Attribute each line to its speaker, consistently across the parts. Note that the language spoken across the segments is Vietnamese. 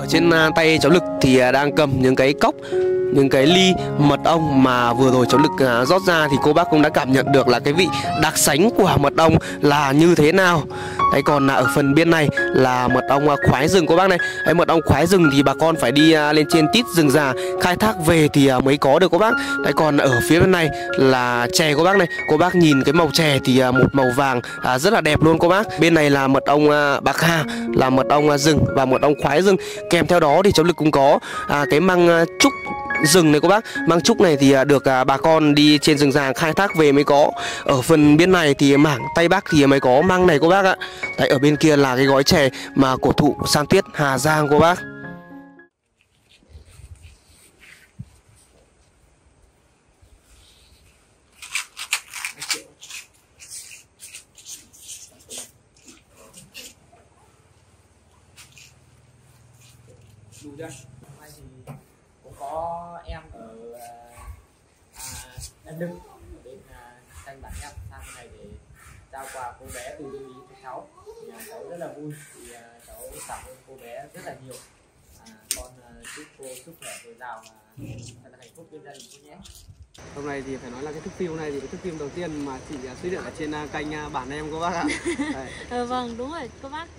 Speaker 1: trên tay cháu Lực thì đang cầm những cái cốc, những cái ly mật ong mà vừa rồi cháu Lực rót ra, thì cô bác cũng đã cảm nhận được là cái vị đặc sánh của mật ong là như thế nào. Đấy, còn ở phần bên này là mật ong khoái rừng cô bác này. Đấy, mật ong khoái rừng thì bà con phải đi lên trên tít rừng già khai thác về thì mới có được cô bác. Đấy, còn ở phía bên này là chè cô bác này. Cô bác nhìn cái màu chè thì một màu vàng rất là đẹp luôn cô bác. Bên này là mật ong bạc hà, là mật ong rừng và mật ong khoái rừng. Kèm theo đó thì cháu Lực cũng có cái măng trúc rừng này cô bác. Măng trúc này thì được bà con đi trên rừng già khai thác về mới có. Ở phần bên này thì mảng Tây Bắc thì mới có măng này cô bác ạ. Đấy, ở bên kia là cái gói chè mà cổ thụ San Tuyết Hà Giang cô bác.
Speaker 2: Cũng có em ở Đan Đức bên canh bạn em sang này để trao quà cô bé từ Lý cho cháu. Thì cháu rất là vui, thì cháu cảm ơn cô bé rất là nhiều. Con chúc cô sức khỏe dồi dào và thật là hạnh phúc bên gia đình cô nhé.
Speaker 3: Hôm nay thì phải nói là cái thức phim này thì cái thức phim đầu tiên mà chị xuất hiện ở trên kênh bản em cô bác ạ.
Speaker 4: Vâng, đúng rồi cô bác.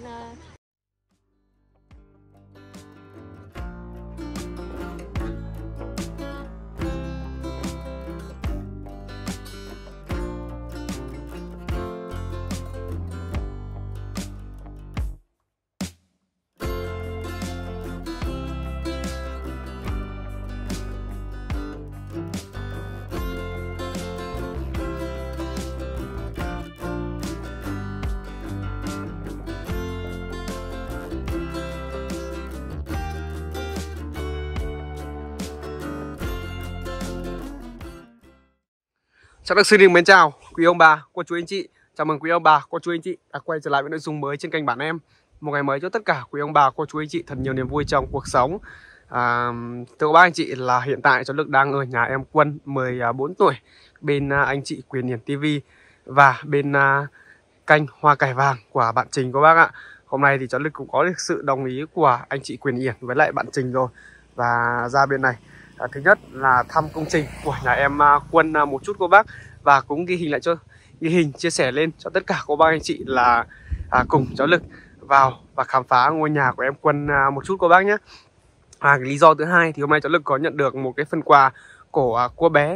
Speaker 3: Cháu được xin mến chào quý ông bà, cô chú anh chị. Chào mừng quý ông bà, cô chú anh chị đã quay trở lại với nội dung mới trên kênh bản em. Một ngày mới cho tất cả quý ông bà, cô chú anh chị thật nhiều niềm vui trong cuộc sống. Thưa các bác anh chị, là hiện tại cháu Lực đang ở nhà em Quân 14 tuổi, bên anh chị Quyền Hiển TV và bên kênh Hoa Cải Vàng của bạn Trình cô bác ạ. Hôm nay thì cháu Lực cũng có được sự đồng ý của anh chị Quyền Hiển với lại bạn Trình rồi, và ra bên này thứ nhất là thăm công trình của nhà em Quân một chút cô bác, và cũng ghi hình chia sẻ lên cho tất cả cô bác anh chị là cùng cháu Lực vào và khám phá ngôi nhà của em Quân một chút cô bác nhé. Cái lý do thứ hai thì hôm nay cháu Lực có nhận được một cái phần quà của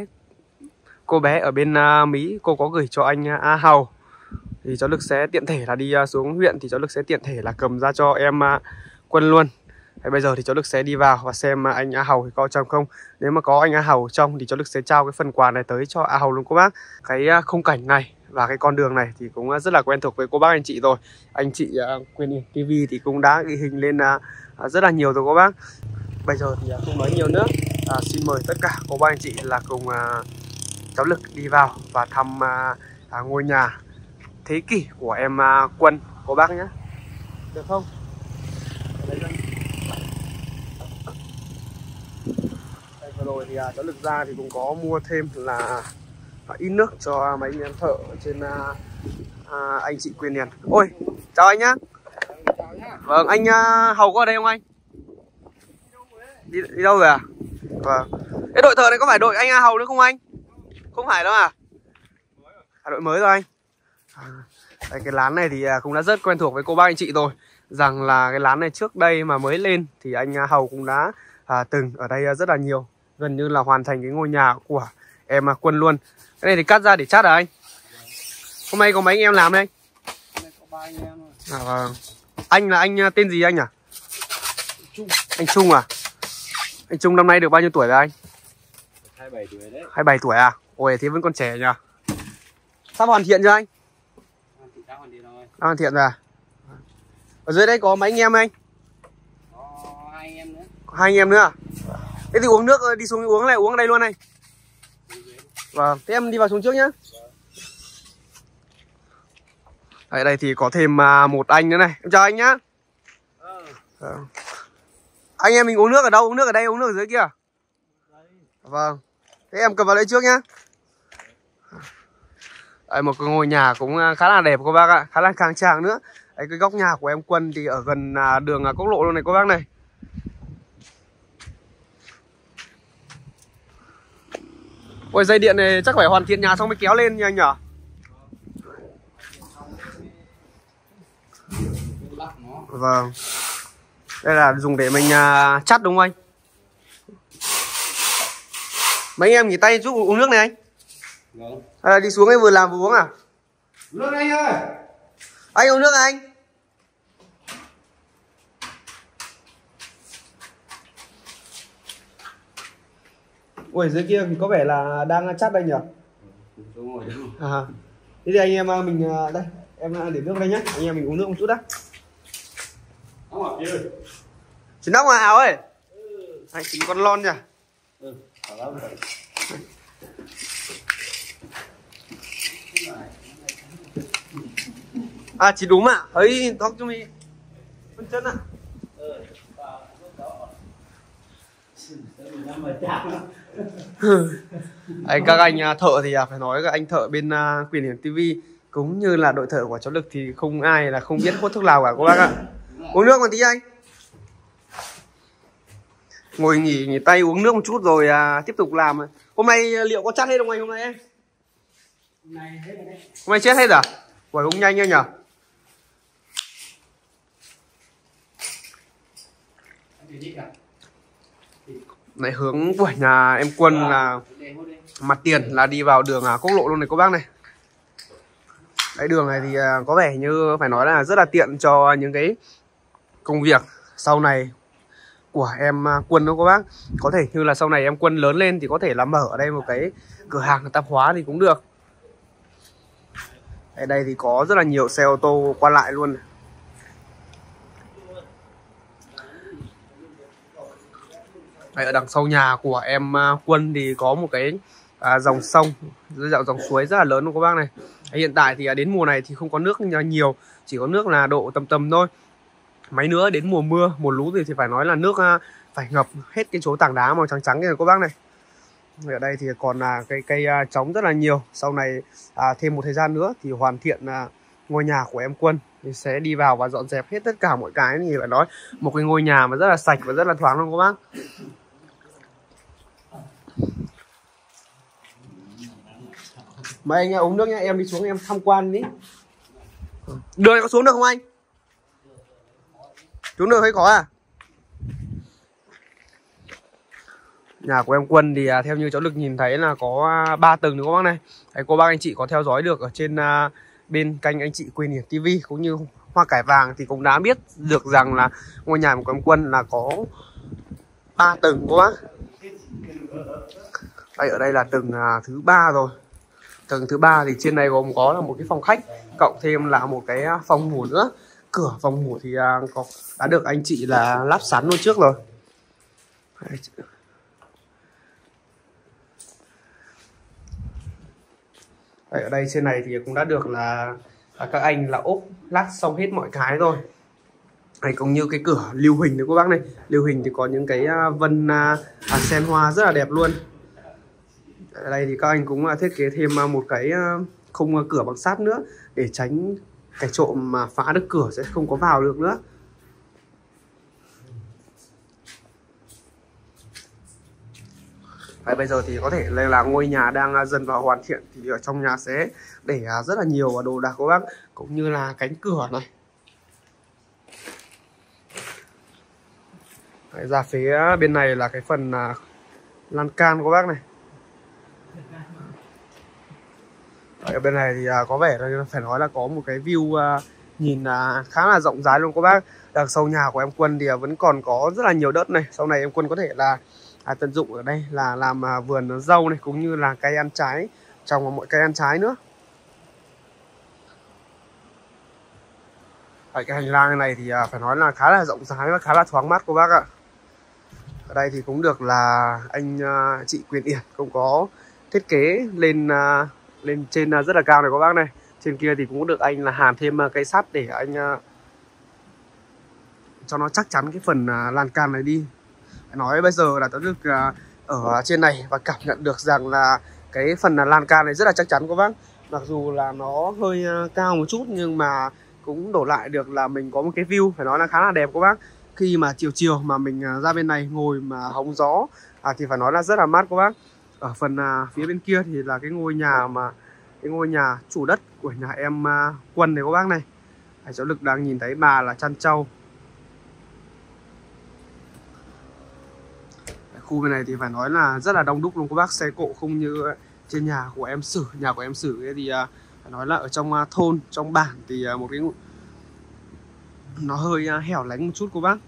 Speaker 3: cô bé ở bên Mỹ. Cô có gửi cho anh A Hầu, thì cháu Lực sẽ tiện thể là đi xuống huyện, thì cháu Lực sẽ tiện thể là cầm ra cho em Quân luôn. Bây giờ thì cháu Lực sẽ đi vào và xem anh A Hầu thì có trong không. Nếu mà có anh A Hầu trong thì cháu Lực sẽ trao cái phần quà này tới cho A Hầu luôn cô bác. Cái khung cảnh này và cái con đường này thì cũng rất là quen thuộc với cô bác anh chị rồi. Anh chị Quyền Hiển TV thì cũng đã ghi hình lên rất là nhiều rồi cô bác. Bây giờ thì không nói nhiều nữa, xin mời tất cả cô bác anh chị là cùng cháu Lực đi vào và thăm ngôi nhà thế kỷ của em Quân cô bác nhé. Được không? Vừa rồi thì cháu Lực ra thì cũng có mua thêm là ít nước cho mấy anh em thợ ở trên anh chị Quyền Hiển. Ôi, chào anh nhá. Vâng, anh Hầu có ở đây không anh? Đi đâu rồi à? Vâng. Cái đội thợ này có phải đội anh A Hầu nữa không anh? Không phải đâu à? Đội mới rồi anh. Đây, cái lán này thì cũng đã rất quen thuộc với cô bác anh chị rồi. Rằng là cái lán này trước đây mà mới lên thì anh Hầu cũng đã từng ở đây rất là nhiều. Gần như là hoàn thành cái ngôi nhà của em Quân luôn. Cái này thì cắt ra để chát à anh? Hôm nay có mấy anh em làm đây anh?
Speaker 2: Hôm nay có 3 anh em rồi.
Speaker 3: Vâng. Anh là anh tên gì anh à?
Speaker 2: Trung.
Speaker 3: Anh Trung à? Anh Trung năm nay được bao nhiêu tuổi rồi anh?
Speaker 2: 27 tuổi đấy.
Speaker 3: 27 tuổi à? Ôi thế vẫn còn trẻ nhỉ? Sắp hoàn thiện chưa anh?
Speaker 2: Đã hoàn thiện rồi.
Speaker 3: Đã hoàn thiện rồi à? Ở dưới đây có mấy anh em anh?
Speaker 2: Có 2 anh em nữa.
Speaker 3: Có 2 anh em nữa à? Thế thì uống nước, đi xuống uống này, uống ở đây luôn anh. Vâng, thế em đi vào xuống trước nhá. Ở đây thì có thêm một anh nữa này. Em chào anh nhá. Anh em mình uống nước ở đâu? Uống nước ở đây, uống nước ở dưới kia. Vâng. Thế em cầm vào đây trước nhá. Đây, một cái ngôi nhà cũng khá là đẹp cô bác ạ, khá là khang trang nữa. Đấy, cái góc nhà của em Quân thì ở gần đường quốc lộ luôn này cô bác này. Ôi dây điện này chắc phải hoàn thiện nhà xong mới kéo lên nha anh nhở? Vâng. Đây là dùng để mình chắt đúng không anh? Mấy anh em nghỉ tay giúp uống nước này anh. Vâng. Đi xuống ấy vừa làm vừa uống à?
Speaker 1: Nước anh ơi.
Speaker 3: Anh uống nước anh. Ui dưới kia thì có vẻ là đang chắt đây nhỉ? À, thế thì anh em mình đây, em để nước đây nhé. Anh em mình uống nước một chút đã. Chỉ nóc ảo ơi. Anh chính con lon nhỉ? À chỉ đúng ạ. Ấy tóc cho mình phân chân ạ. Đấy, các anh thợ thì phải nói các anh thợ bên Quyền Hiển TV cũng như là đội thợ của cháu Lực thì không ai là không biết hút thuốc lào cả các bác ạ. Uống nước một tí anh. Ngồi nghỉ tay uống nước một chút rồi tiếp tục làm. Hôm nay liệu có chắt hết không anh hôm nay em? Hôm nay chết hết à? Quẩy cũng nhanh nha nhở? Này hướng của nhà em Quân là mặt tiền là đi vào đường quốc lộ luôn này các bác này. Cái đường này thì có vẻ như phải nói là rất là tiện cho những cái công việc sau này của em Quân đó các bác. Có thể như là sau này em Quân lớn lên thì có thể là mở ở đây một cái cửa hàng tạp hóa thì cũng được. Ở đây thì có rất là nhiều xe ô tô qua lại luôn. Đây, ở đằng sau nhà của em Quân thì có một cái dòng sông, dòng suối rất là lớn luôn các bác này. Hiện tại thì đến mùa này thì không có nước nhiều, chỉ có nước là độ tầm thôi. Mấy nữa đến mùa mưa, mùa lũ thì phải nói là nước phải ngập hết cái chỗ tảng đá màu trắng trắng này các bác này. Ở đây thì còn là cây trống rất là nhiều. Sau này thêm một thời gian nữa thì hoàn thiện ngôi nhà của em Quân thì sẽ đi vào và dọn dẹp hết tất cả mọi cái, thì phải nói một cái ngôi nhà mà rất là sạch và rất là thoáng luôn các bác. Mời anh uống nước nhé, em đi xuống em tham quan đi. Đường này có xuống được không anh? Xuống được hay có à? Nhà của em Quân thì theo như cháu Lực nhìn thấy là có 3 tầng đúng không bác này. Đấy, cô bác anh chị có theo dõi được ở trên bên kênh anh chị Quyền Hiển TV cũng như Hoa Cải Vàng thì cũng đã biết được rằng là ngôi nhà của em Quân là có 3 tầng các bác. Đây, ở đây là tầng thứ 3 rồi. Tầng thứ 3 thì trên này gồm có là một cái phòng khách cộng thêm là một cái phòng ngủ nữa. Cửa phòng ngủ thì đã được anh chị là lắp sẵn luôn trước rồi. Đấy, ở đây trên này thì cũng đã được là các anh là ốp lát xong hết mọi cái rồi. Đấy, cũng như cái cửa lưu hình đấy các bác này. Lưu hình thì có những cái vân sen hoa rất là đẹp luôn. Ở đây thì các anh cũng thiết kế thêm một cái khung cửa bằng sắt nữa để tránh cái trộm mà phá được cửa sẽ không có vào được nữa. Đấy, bây giờ thì có thể là ngôi nhà đang dần vào hoàn thiện thì ở trong nhà sẽ để rất là nhiều đồ đạc các bác, cũng như là cánh cửa này. Đấy, ra phía bên này là cái phần lan can các bác này. Đấy, ở bên này thì có vẻ là phải nói là có một cái view nhìn khá là rộng rãi luôn các bác. Đằng sau nhà của em Quân thì vẫn còn có rất là nhiều đất này. Sau này em Quân có thể là tận dụng ở đây là làm vườn dâu này, cũng như là cây ăn trái, trồng mọi cây ăn trái nữa. Ở cái hành lang này thì phải nói là khá là rộng rãi và khá là thoáng mát các bác ạ. Ở đây thì cũng được là anh chị Quyền Hiển cũng có thiết kế lên lên trên rất là cao này các bác này. Trên kia thì cũng được anh là hàn thêm cây sắt để anh cho nó chắc chắn cái phần lan can này đi. Nói bây giờ là tôi được ở trên này và cảm nhận được rằng là cái phần lan can này rất là chắc chắn các bác. Mặc dù là nó hơi cao một chút nhưng mà cũng đổ lại được là mình có một cái view phải nói là khá là đẹp các bác. Khi mà chiều chiều mà mình ra bên này ngồi mà hóng gió thì phải nói là rất là mát các bác. Ở phần phía bên kia thì là cái ngôi nhà chủ đất của nhà em Quân này các bác này. Cháu Lực đang nhìn thấy bà là chăn trâu. Khu bên này thì phải nói là rất là đông đúc luôn các bác, xe cộ không như trên nhà của em Sử. Nhà của em Sử ấy thì phải nói là ở trong thôn, trong bản thì một cái nó hơi hẻo lánh một chút cô bác.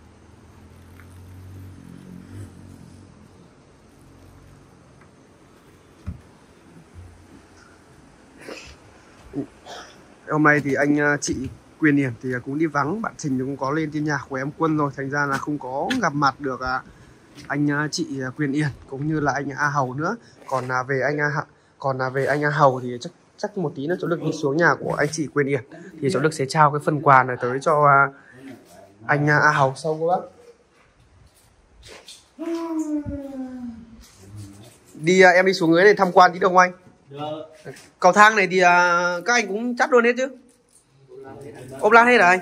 Speaker 3: Hôm nay thì anh chị Quyền Hiển thì cũng đi vắng, bạn Trình cũng có lên trên nhà của em Quân rồi, thành ra là không có gặp mặt được anh chị Quyền Hiển cũng như là anh A Hầu nữa. Còn về anh A Hầu thì chắc một tí nữa cháu Lực đi xuống nhà của anh chị Quyền Hiển thì cháu Lực sẽ trao cái phần quà này tới cho anh A Hầu sau các bác. Em đi xuống dưới này tham quan tí được không anh? Được. Cầu thang này thì các anh cũng chắp luôn hết chứ? Ốp lát hết rồi anh?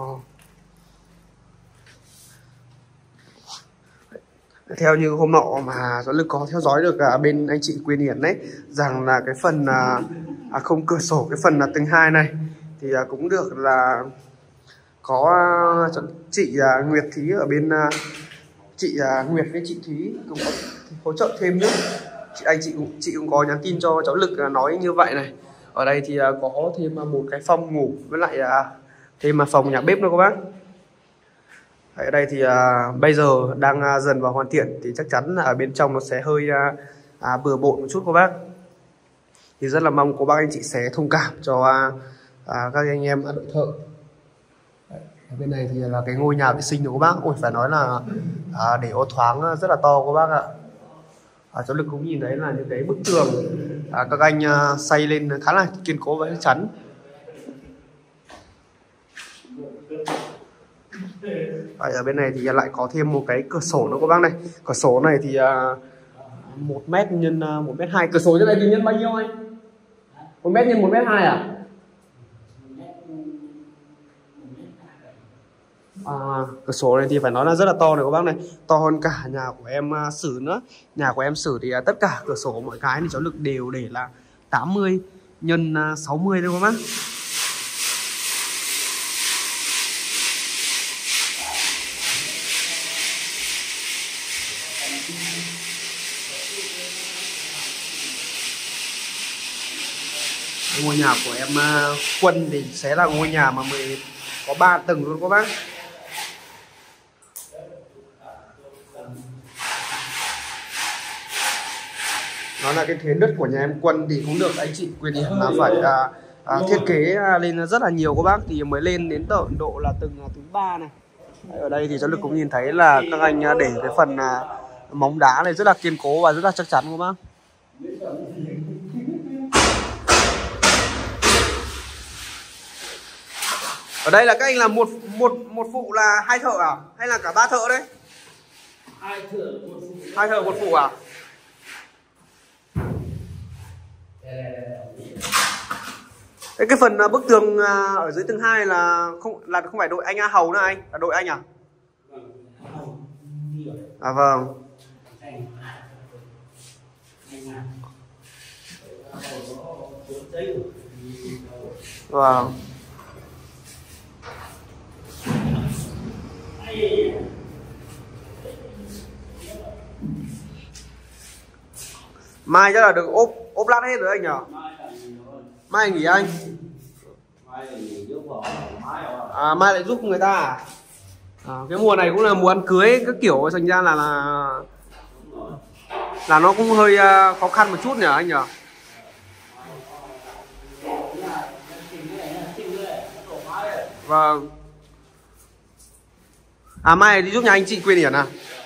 Speaker 3: Theo như hôm nọ mà cháu Lực có theo dõi được bên anh chị Quyền Hiển đấy, rằng là cái phần không cửa sổ, cái phần tầng 2 này thì cũng được là có chị Nguyệt Thí ở bên chị Nguyệt với chị Thúy cũng có hỗ trợ thêm nữa. Chị cũng có nhắn tin cho cháu Lực nói như vậy này. Ở đây thì có thêm một cái phòng ngủ với lại thêm phòng nhà bếp nữa các bác. Ở đây thì bây giờ đang dần vào hoàn thiện thì chắc chắn là ở bên trong nó sẽ hơi bừa bộn một chút các bác. Thì rất là mong cô bác anh chị sẽ thông cảm cho các anh em đội thợ. Ở bên này thì là cái ngôi nhà vệ sinh của các bác. Ôi phải nói là để ô thoáng rất là to các bác ạ. Cháu Lực cũng nhìn thấy là những cái bức tường các anh xây lên khá là kiên cố và chắc chắn. Ở bên này thì lại có thêm một cái cửa sổ nữa các bác này. Cửa sổ này thì 1 mét x 1m2. Cửa sổ trên này thì nhân bao nhiêu anh? 1 mét x 1m2 à? Cửa sổ này thì phải nói là rất là to này các bác này, to hơn cả nhà của em Sử nữa. Nhà của em Sử thì tất cả cửa sổ mọi cái thì cháu Lực đều để là 80 x 60 thôi các bác. Ngôi nhà của em Quân thì sẽ là ngôi nhà mà có 3 tầng luôn các bác. Nó là cái thến đất của nhà em Quân thì cũng được anh chị Quyền Hiển là phải thiết kế lên rất là nhiều các bác thì mới lên đến tận độ là tầng thứ 3 này. Ở đây thì cháu Lực cũng nhìn thấy là các anh để cái phần móng đá này rất là kiên cố và rất là chắc chắn các bác. Ở đây là các anh là một phụ là 2 thợ à? Hay là cả 3 thợ đấy? 2 thợ 1 phụ à? Thế cái phần bức tường ở dưới tầng 2 là không phải đội anh A Hầu nữa anh? Là đội anh à? À vâng. Vâng. Mai chắc là được ốp lát hết rồi anh nhỉ? Mai nghỉ anh? Mai lại giúp người ta à? Cái mùa này cũng là mùa ăn cưới các kiểu, thành ra là nó cũng hơi khó khăn một chút nhỉ anh nhỉ? Vâng. Mai đi giúp nhà anh chị Quyền Hiển à?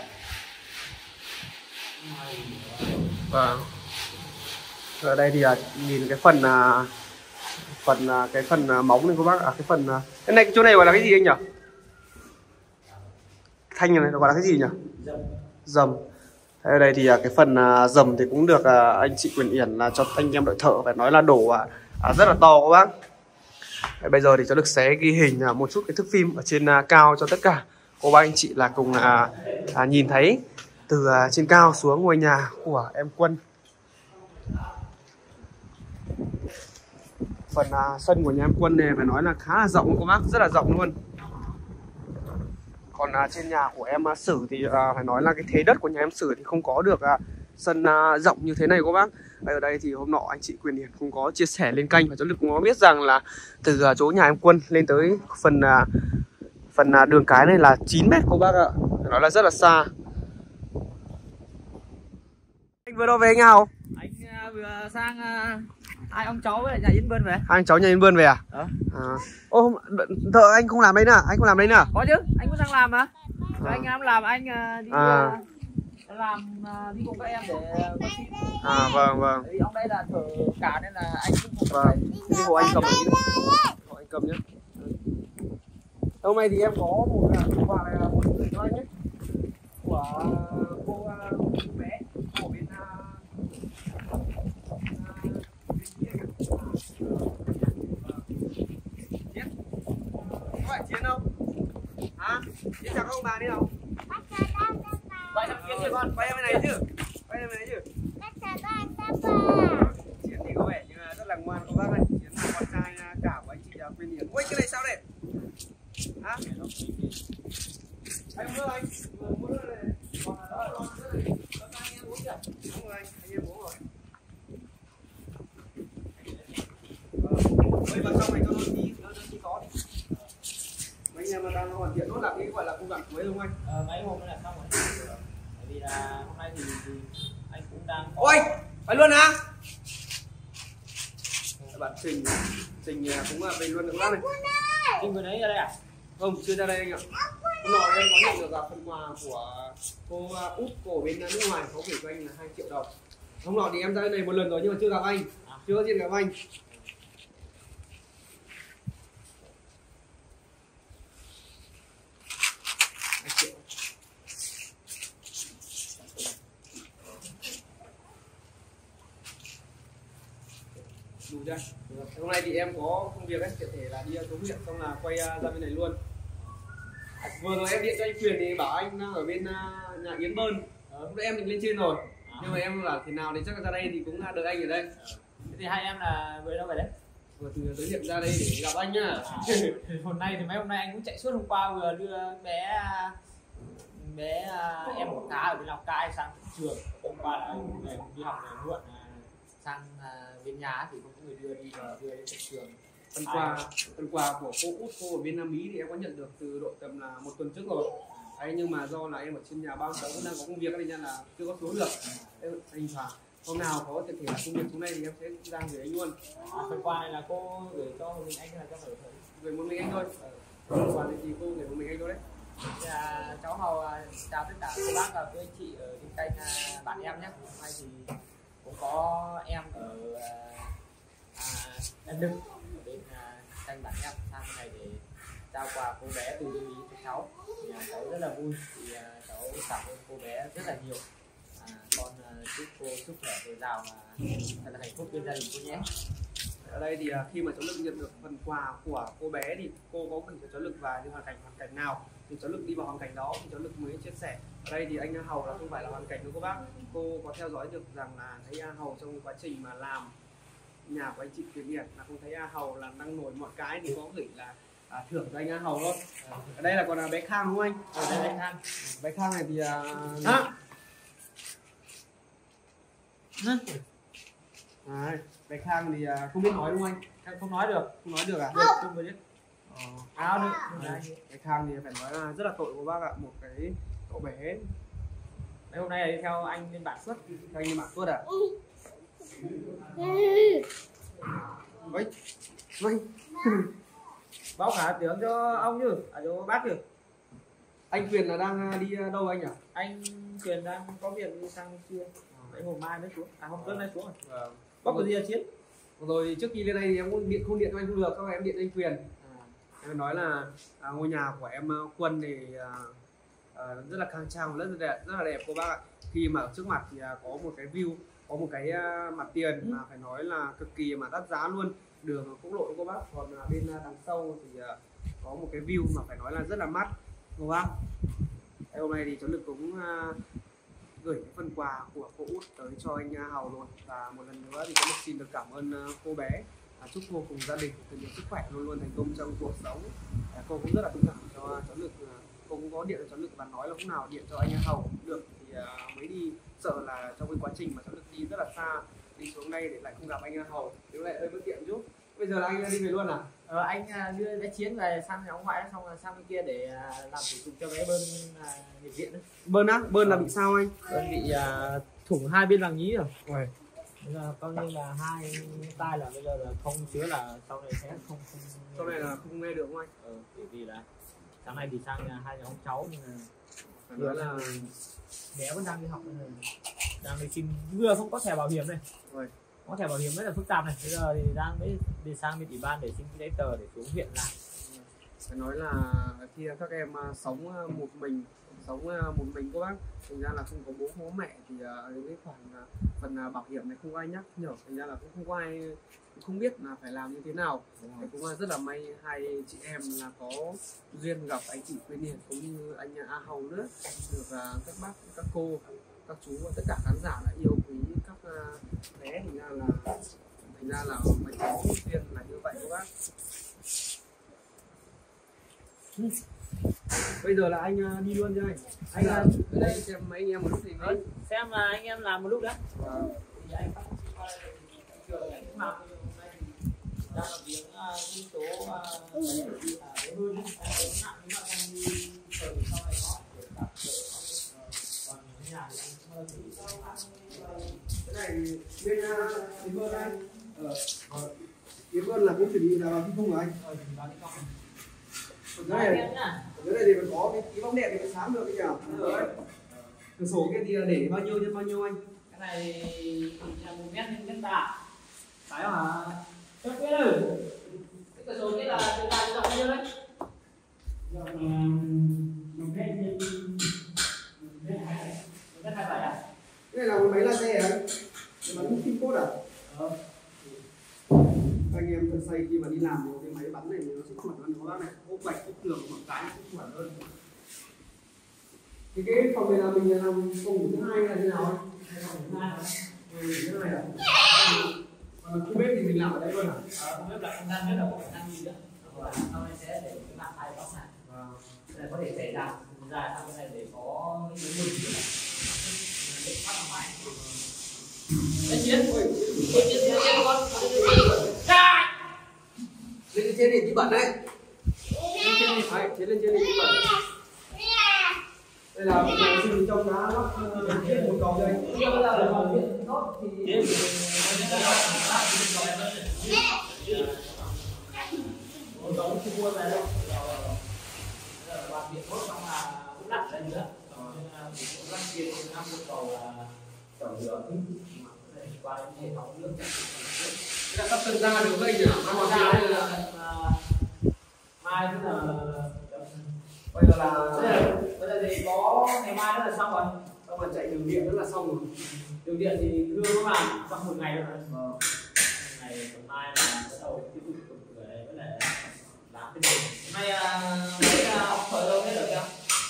Speaker 3: Vâng. Ở đây thì nhìn cái phần móng này các bác, cái phần cái này, chỗ này gọi là cái gì anh nhỉ? Thanh này nó gọi là cái gì nhỉ? Dầm. Ở đây thì cái phần dầm thì cũng được anh chị Quyền Hiển là cho anh em đội thợ phải nói là đổ rất là to các bác. Bây giờ thì cháu Lực sẽ ghi hình một chút cái thước phim ở trên cao cho tất cả cô bác anh chị là cùng nhìn thấy từ trên cao xuống ngôi nhà của em Quân. Phần sân của nhà em Quân này phải nói là khá là rộng các bác, rất là rộng luôn. Còn trên nhà của em Sử thì phải nói là cái thế đất của nhà em Sử thì không có được sân rộng như thế này các bác. Ở đây thì hôm nọ anh chị Quyền Hiền cũng có chia sẻ lên kênh và cháu Lực cũng có biết rằng là từ chỗ nhà em Quân lên tới phần đường cái này là 9 mét các bác ạ. Phải nói là rất là xa. Anh vừa đâu về anh Hào?
Speaker 2: Anh vừa sang hai ông cháu với nhà Yên Bơn về.
Speaker 3: Hai anh cháu nhà Yên Bơn về à? Ô, thợ anh không làm đấy nè, anh không làm đấy nè.
Speaker 2: Có chứ, anh cũng sang làm mà. Anh em làm, anh đi làm đi cùng các em để có xin.
Speaker 3: Vâng.
Speaker 2: Thì ông đây là thợ cả nên là anh cũng không
Speaker 3: phải. Cái hộ anh cầm đi. Hộ anh cầm nhé. Hôm nay thì em có một quà này là một gửi cho anh ấy. Của cô bé của bên Chiến. Có phải Chiến không? Hả? Chiến chào các ông bà đi nào.
Speaker 2: Vậy thằng Chiến thì con.
Speaker 3: Quay em bên này chứ. Quay em bên này chứ. Chiến thì có vẻ như là rất là ngoan các bác ơi. Chiến là con trai cả của anh chị Quyền Hiền. Ui cái này sao đây? Hả? Anh mua anh. Mua nước này. Còn là đó này. Có anh em uống kìa. Đúng rồi anh em uống rồi. Bây vào trong này cho nó tí có đi. Mấy anh em mà đang hoàn thiện nốt là cái gọi là công đoạn cuối đúng không anh?
Speaker 2: Mấy hôm nữa là xong rồi. Bởi vì là hôm nay thì anh cũng đang.
Speaker 3: Ôi, phải luôn hả? Bạn Trình cũng về luôn được lắm này.
Speaker 2: Trình vừa nãy ra đây à?
Speaker 3: Không, chưa ra đây anh ạ. Hôm nọ em có nhận được phần quà của cô Út của bên nước ngoài, có gửi cho anh là 2 triệu đồng. Hôm nọ thì em ra đây này một lần rồi nhưng mà chưa gặp anh, chưa có duyên gặp anh. Đủ chưa? Hôm nay thì em có công việc ấy, tiện thể là đi xuống huyện xong là quay ra bên này luôn. Vừa rồi em điện cho anh Quyền thì bảo anh đang ở bên nhà Yến Bơn. Lúc nãy em định lên trên rồi. Nhưng mà em bảo thế nào thì chắc là ra đây thì cũng đợi anh ở đây.
Speaker 2: Thế thì hai em là vừa đâu về đấy?
Speaker 3: Vừa từ tới huyện ra đây để gặp anh nhá.
Speaker 2: Hôm nay thì mấy hôm nay anh cũng chạy suốt, hôm qua vừa đưa bé em một cá ở bên Lào Cai sang trường. Hôm qua là anh về đi học về muộn sang bên nhà thì cũng có người đưa đến trường. Phần quà của cô Út cô ở bên Nam Mỹ thì em có nhận được từ độ tầm là 1 tuần trước rồi. Đấy, nhưng mà do là em ở trên nhà bao cháu cũng đang có công việc nên là chưa có xuống được. Anh Hòa hôm nào có thể là công việc xuống đây thì em sẽ ra gửi anh luôn. Phần quà này là cô gửi cho mình anh hay là cho
Speaker 3: gửi một mình anh thôi. Quà thì cô gửi một mình anh thôi đấy.
Speaker 2: Cháu Hầu chào tất cả các bác và quý anh chị ở trên kênh bạn em nhé. Hôm nay thì cũng có em ở Đan Đức ở bên kênh bạn em sang bên này để trao quà cô bé từ Duy Lý cho cháu. Thì cháu rất là vui thì cháu cảm ơn cô bé rất là nhiều. Con chúc cô sức khỏe dồi dào và thật là hạnh phúc bên gia đình cô nhé.
Speaker 3: Ở đây thì khi mà cháu Lực nhận được phần quà của cô bé thì cô có gửi cho cháu Lực và những hoàn cảnh nào thì cháu Lực đi vào hoàn cảnh đó thì cháu Lực mới chia sẻ. Ở đây thì anh Hầu là không phải là hoàn cảnh của cô bác. Cô có theo dõi được rằng là thấy Hầu trong quá trình mà làm nhà của anh chị Quyền Hiền là không thấy Hầu là đang nổi một cái thì có gửi là thưởng cho anh Hầu thôi. Ở đây là còn là bé Khang đúng không anh?
Speaker 2: Ở đây bé Khang.
Speaker 3: Bé Khang này thì bé Khang thì không biết nói đúng không anh?
Speaker 2: Em không nói được.
Speaker 3: Không nói được à?
Speaker 2: Được, không biết. Áo được.
Speaker 3: Bé Khang thì phải nói là rất là tội của bác ạ, một cái cậu bé.
Speaker 2: Mấy hôm nay là đi theo anh lên bản suốt.
Speaker 3: Theo anh lên bản suốt à? Ôi, mày.
Speaker 2: Báo cả tiếng cho ông chứ, cho bác chứ.
Speaker 3: Anh Quyền là đang đi đâu anh nhỉ?
Speaker 2: Anh Quyền đang có việc đi sang kia. Mấy hôm mai mới xuống, hôm trước nay xuống rồi.
Speaker 3: Vâng.
Speaker 2: Bác có gì là Chiến?
Speaker 3: Rồi trước khi lên đây thì em cũng không điện cho anh không được, sau em điện cho anh Quyền. Em nói là ngôi nhà của em Quân thì rất là khang trang, rất là đẹp cô bác ạ. Khi mà ở trước mặt thì có một cái view, có một cái mặt tiền mà phải nói là cực kỳ mà đắt giá luôn, đường quốc lộ cô bác. Còn bên đằng sau thì có một cái view mà phải nói là rất là mát cô bác. Hôm nay thì cháu Lực cũng gửi cái phần quà của cô Út tới cho anh Hầu rồi. Và một lần nữa thì cũng xin được cảm ơn cô bé, chúc cô cùng gia đình thật nhiều sức khỏe, luôn luôn thành công trong cuộc sống. Cô cũng rất là thông cảm cho cháu Lực, cô cũng có điện cho cháu Lực và nói là lúc nào điện cho anh Hầu cũng được, thì mới đi, sợ là trong cái quá trình mà cháu Lực đi rất là xa, đi xuống đây để lại không gặp anh Hầu, thì lại hơi bất tiện chút. Bây giờ là anh đi về luôn à?
Speaker 2: Anh đưa bé Chiến về sang nhà ông ngoại, xong là sang bên kia để làm thủ tục cho bé Bơn nhập viện đấy.
Speaker 3: Bơn á? Bơn là bị sao anh?
Speaker 2: Bơn bị thủng hai bên màng nhĩ rồi.
Speaker 3: Ôi.
Speaker 2: Bây giờ coi như là hai tai là bây giờ là không chứa, là sau này sẽ không
Speaker 3: sau này là không nghe được không anh?
Speaker 2: Bởi vì là sáng nay thì sang hai nhà ông cháu, nhưng mà
Speaker 3: phải nói là
Speaker 2: bé vẫn đang đi học, nên là đang đi xin, vừa không có thẻ bảo hiểm này.
Speaker 3: Rồi.
Speaker 2: Có thẻ bảo hiểm rất là phức tạp này, bây giờ thì đang mới đi sang bên ủy ban để xin giấy tờ để xuống huyện làm.
Speaker 3: Phải nói là khi các em sống một mình các bác, thành ra là không có bố mẹ thì cái phần bảo hiểm này không có ai nhắc nhở, thành ra là cũng không có ai, không biết là phải làm như thế nào. Thì cũng rất là may hai chị em là có duyên gặp anh chị Quyên Hiền cũng như anh A Hầu nữa, được các bác, các cô, các chú và tất cả khán giả là yêu quý các bé, thành ra là mấy cháu duyên là như vậy các bác. Bây giờ là anh đi luôn cho anh ở đây xem mấy anh em một lúc thì
Speaker 2: xem là anh em làm một lúc đấy.
Speaker 3: Cái này bên Tiến Vân anh, Tiến Vân là cũng chuẩn bị là thi công của anh. Cái này thì phải có cái bóng đèn thì phải sáng được cái nhỉ? Cửa sổ kia thì để bao nhiêu nhân bao nhiêu anh?
Speaker 2: Cái này là 1 mét x 1 tạ. Phải không hả? Chắc biết rồi. Cái cửa sổ kia là từ dài rộng bao nhiêu đấy? Rộng 1 mét x 1m27 à?
Speaker 3: Cái này là một máy laser anh? Bắn phim cốt à? Anh em thật say khi mà đi làm một cái máy bắn này nó sẽ khuẩn hơn, nó này ốp gạch ốp tường một cái sẽ khuẩn hơn. Thì cái phòng này là mình làm phòng ngủ thứ hai là thế nào anh?
Speaker 2: Phòng thứ hai
Speaker 3: thế này à? Không bếp thì mình làm ở đây luôn à?
Speaker 2: Không bếp là không gian bếp là không phải ăn gì nữa. Và sau này sẽ để cái bàn thay góc này. Đây có thể xảy ra sang bên này để có những cái mùi gì này. Để phát ra ngoài. Cái Chiến con.
Speaker 3: Lên trên thì tí bẩn đấy. Chiến lên trên thì tí bẩn. Đây là mình xin trong đá lóc thiết một cầu đây.
Speaker 2: Bây giờ là hoàn thiện tốt thì một giống không mua về đâu. Hoàn thiện tốt xong là cũng đặt lên nữa. Cũng lắp tiền năm một cầu là tổng rửa qua đến hệ thống nước.
Speaker 3: Cái là sắp tân ra được gây nhỉ?
Speaker 2: Mai tức là
Speaker 3: bây
Speaker 2: giờ thì có ngày mai nữa là xong rồi.
Speaker 3: Xong rồi chạy đường điện nữa là xong rồi.
Speaker 2: Đường điện thì cưa nó làm trong 1 ngày rồi. Ngày mai là bắt đầu tiếp tục để với lại làm cái gì. Hôm nay ông thợ đâu hết rồi chưa?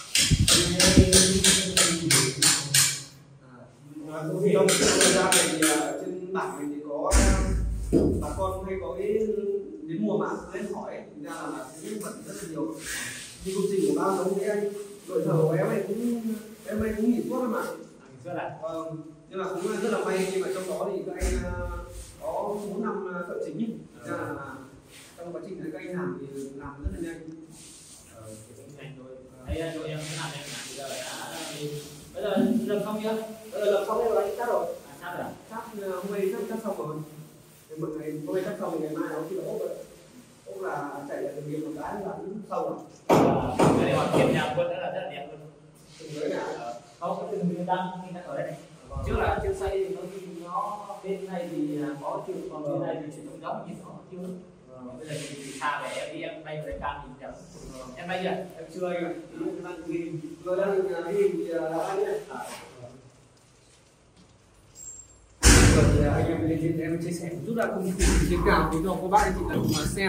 Speaker 3: Khi ông ra thì trên bảng mình thì có bà con hay có cái đến mùa màng lên hỏi, thành ra là cũng vẫn rất là nhiều. Như công trình của bao giống với anh, đội thợ của em ấy cũng nghỉ suốt mà. Vâng, nhưng mà cũng rất là may khi mà trong đó thì các anh có 4 năm thợ chính ấy. Nên là trong quá trình các anh làm thì làm rất là nhanh.
Speaker 2: Nhanh thôi. Thấy đội em làm nhanh mà bây giờ bây giờ lập xong chưa?
Speaker 3: Bây giờ lập xong rồi anh cắt rồi.
Speaker 2: Cắt rồi.
Speaker 3: Hôm nay cắt xong rồi. Một ngày hôm nay cắt xong thì ngày mai nó chỉ là ốp rồi. Ốp là chạy lại đường điện một cái là cũng xong rồi.
Speaker 2: Cái này hoàn thiện nhà quân rất là đẹp luôn.
Speaker 3: Đấy là
Speaker 2: không có từng miếng đang ở đây này. Trước là chưa xây thì nó bên này thì có chưa, còn bên này thì chỉ trồng giống như nó chưa. Bây giờ thì xa về em đi, em bay về cam thì chẳng. Em bay chưa?
Speaker 3: em chưa anh ạ. Em đang ghi. Vừa đang ghi thì là anh ấy. Rồi anh em lên em chia sẻ một chút là không chiến nào thì cho cô bác anh chị là cùng xem.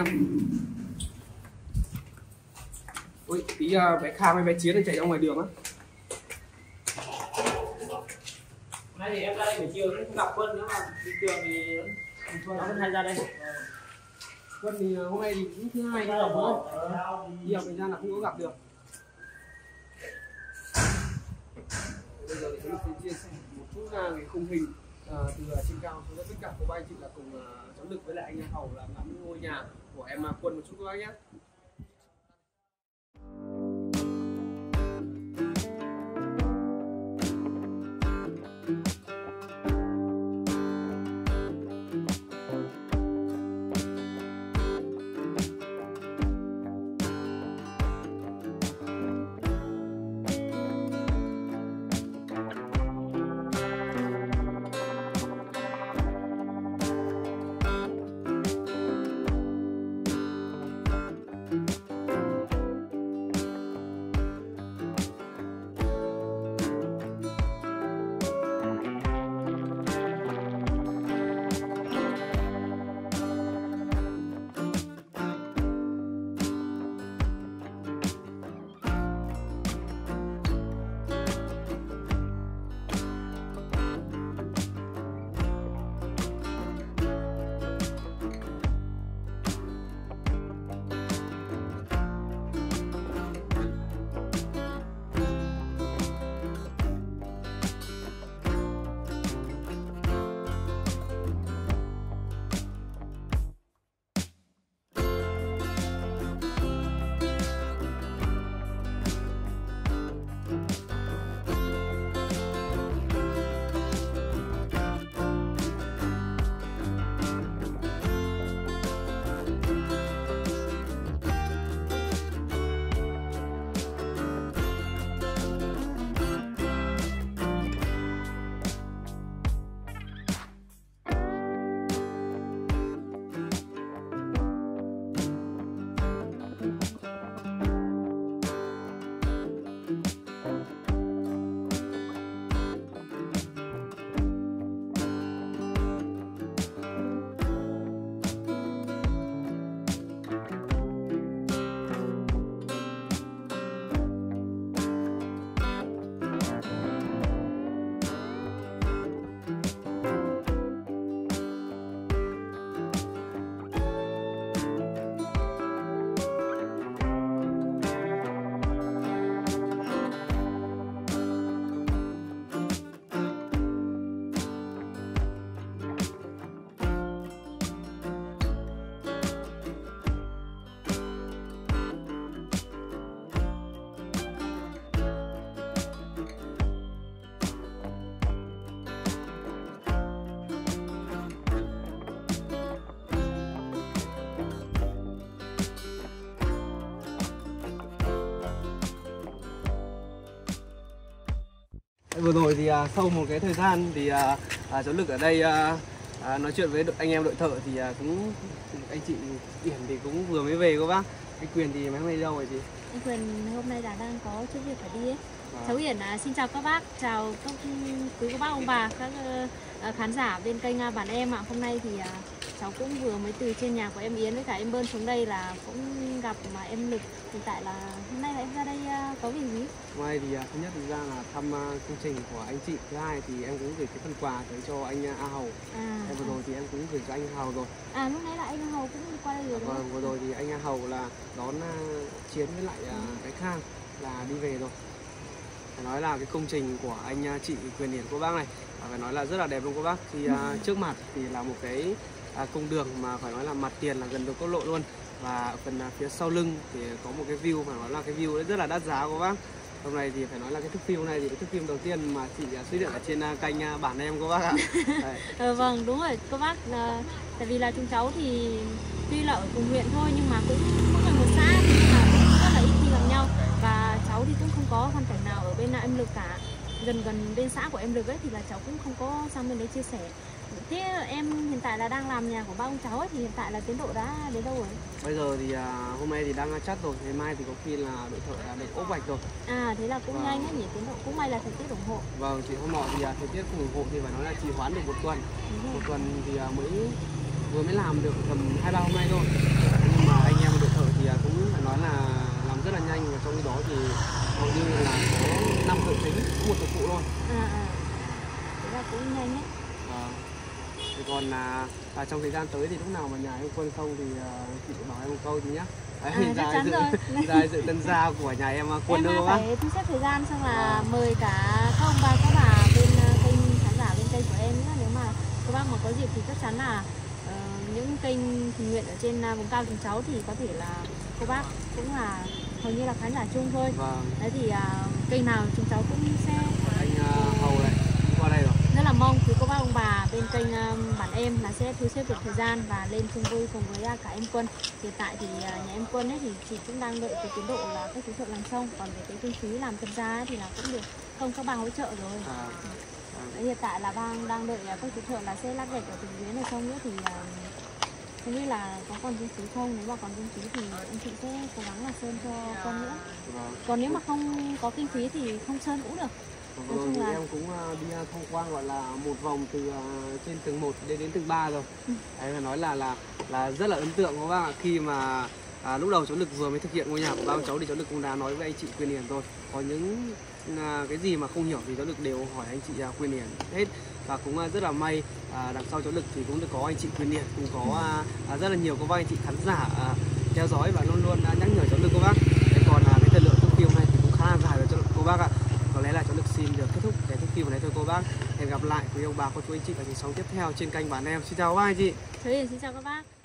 Speaker 3: Ui, tí bé Khang với bé Chiến chạy ra ngoài đường á.
Speaker 2: Hay thì em ra đây buổi chiều không gặp Quân nữa mà bình thường thì nó vẫn hay ra đây.
Speaker 3: Quân thì hôm nay thì cũng thứ hai đi học thôi. Đi học thời gian là không có gặp được. Bây giờ thì tôi sẽ chia sẻ một chút ra cái khung hình từ trên cao xuống tất cả cô bác anh chị là cùng cháu Lực với lại anh Hầu làm ngắm ngôi nhà của em Quân một chút các bác nhé. Vừa rồi thì sau một cái thời gian thì cháu Lực ở đây nói chuyện với anh em đội thợ thì cũng anh chị Yển thì cũng vừa mới về các bác. Anh Quyền thì mấy hôm nay đâu rồi chị?
Speaker 4: Anh Quyền hôm nay là đang có chút việc phải đi ấy. Cháu Yển xin chào các bác, chào các quý cô bác ông bà, các khán giả bên kênh Bản Em ạ. Hôm nay thì cháu cũng vừa mới từ trên nhà của em Yến với cả em Bơn xuống đây là cũng gặp mà em Lực. Hiện tại là hôm nay là em ra đây có việc gì?
Speaker 3: Hôm nay thì thứ nhất thực ra là thăm công trình của anh chị, thứ hai thì em cũng gửi cái phần quà tới cho anh A Hầu. Em vừa rồi thì em cũng gửi cho anh Hầu rồi.
Speaker 4: Lúc nãy là anh A Hầu cũng đi qua đây rồi đúng không?
Speaker 3: Vừa rồi thì anh A Hầu là đón Chiến với lại cái Khang là đi về rồi. Phải nói là cái công trình của anh chị Quyền Hiển cô bác này phải nói là rất là đẹp luôn cô bác. Thì trước mặt thì là một cái cung đường mà phải nói là mặt tiền là gần đường quốc lộ luôn, và phần phía sau lưng thì có một cái view mà nói là cái view rất là đắt giá cô bác. Hôm nay thì phải nói là cái thước phim này thì cái thước phim đầu tiên mà chị xuất hiện ở trên kênh Bản Em cô bác ạ.
Speaker 4: Vâng đúng rồi cô bác, tại vì là chúng cháu thì tuy là ở cùng huyện thôi nhưng mà cũng không phải một xã, nhưng mà cũng rất là ít khi gặp nhau, và cháu thì cũng không có hoàn cảnh nào ở bên em Lực cả. Gần bên xã của em Lực ấy thì là cháu cũng không có sang bên đấy chia sẻ. Thế em hiện tại là đang làm nhà của ba ông cháu ấy, thì hiện tại là tiến độ đã đến đâu rồi?
Speaker 3: Bây giờ thì hôm nay thì đang chắt rồi, ngày mai thì có khi là đội thợ được ốp vạch rồi.
Speaker 4: Thế là cũng nhanh ấy nhỉ, tiến độ cũng may là thời tiết ủng hộ.
Speaker 3: Vâng, chị hôm nọ thì thời tiết không ủng hộ thì phải nói là trì hoãn được một tuần. Một tuần thì vừa mới làm được tầm 2-3 hôm nay thôi. Nhưng mà anh em đội thợ thì cũng phải nói là làm rất là nhanh, và trong đó thì hầu như là có 5 thợ chính, có 1 thợ phụ thôi.
Speaker 4: Thế là cũng nhanh đấy.
Speaker 3: Thì còn là trong thời gian tới thì lúc nào mà nhà em Quân không thì chị bảo em một câu thì nhá.
Speaker 4: Chắc chắn rồi.
Speaker 3: Ra dự tân gia của nhà em Quân
Speaker 4: em
Speaker 3: đâu bác?
Speaker 4: phải thu xếp thời gian xong là mời cả các ông bà các bà bên kênh khán giả bên kênh của em nữa. Nếu mà các bác mà có dịp thì chắc chắn là những kênh tình nguyện ở trên vùng cao chúng cháu thì có thể là cô bác cũng là hầu như là khán giả chung thôi. Đấy thì kênh nào chúng cháu cũng sẽ
Speaker 3: Anh Hầu này qua đây rồi.
Speaker 4: rất là mong quý cô bác ông bà bên kênh bản em là sẽ thu xếp được thời gian và lên chung vui cùng với cả em Quân. Hiện tại thì nhà em Quân ấy thì chị cũng đang đợi cái tiến độ là các chú thợ làm xong, còn về cái kinh phí làm tân gia ấy thì là cũng được không các bà hỗ trợ rồi. Hiện tại là đang đợi các chú thợ là sẽ lát gạch ở từng tuyến này xong nữa thì không biết là có còn kinh phí không. Nếu mà còn kinh phí thì anh chị sẽ cố gắng là sơn cho con nữa. Còn nếu mà không có kinh phí thì không sơn cũng được.
Speaker 3: Em cũng đi tham quan gọi là một vòng từ trên tầng 1 đến tầng 3 rồi. Đấy là nói là rất là ấn tượng các bác ạ. Khi mà lúc đầu cháu Lực vừa mới thực hiện ngôi nhà của ba cháu thì cháu Lực cũng đã nói với anh chị Quyên Hiền rồi. Có những cái gì mà không hiểu thì cháu Lực đều hỏi anh chị Quyên Hiền hết. Và cũng rất là may đằng sau cháu Lực thì cũng được có anh chị Quyên Hiền, cũng có rất là nhiều các bác anh chị khán giả theo dõi và luôn luôn nhắc nhở cháu Lực các bác. Thế còn cái thời lượng thước phim này thì cũng khá là dài rồi cho cô bác ạ. Có lẽ là cháu Lực xin được kết thúc cái thước phim vào đây thôi cô bác. Hẹn gặp lại quý ông bà cô chú anh chị ở những sóng tiếp theo trên kênh bản em. Xin chào các bác anh chị.
Speaker 4: Xin chào các bác.